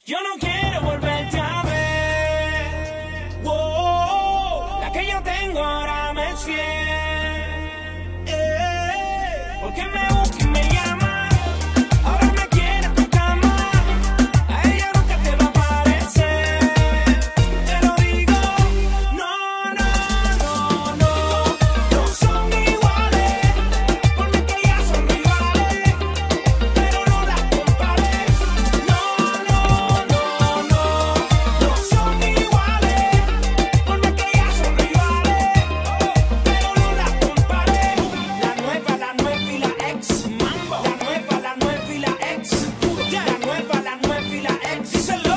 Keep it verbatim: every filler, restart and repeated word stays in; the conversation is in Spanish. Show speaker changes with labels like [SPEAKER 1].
[SPEAKER 1] Yo no quiero volverte a ver. Wow, la que yo tengo ahora me es fiel. Eh, porque me busca y me llama. Ahora me quiere en tu cama. A ella nunca te va a parecer. Te lo digo. No, no, no, no. No son iguales. Por más que ellas son rivales. Pero no las compares. No, no, no, no. No son iguales. Por más que ellas son rivales. Pero no las compares. La nueva, la nueva y la ex. Mambo. La nueva, la nueva y la ex. La nueva, la nueva y la ex.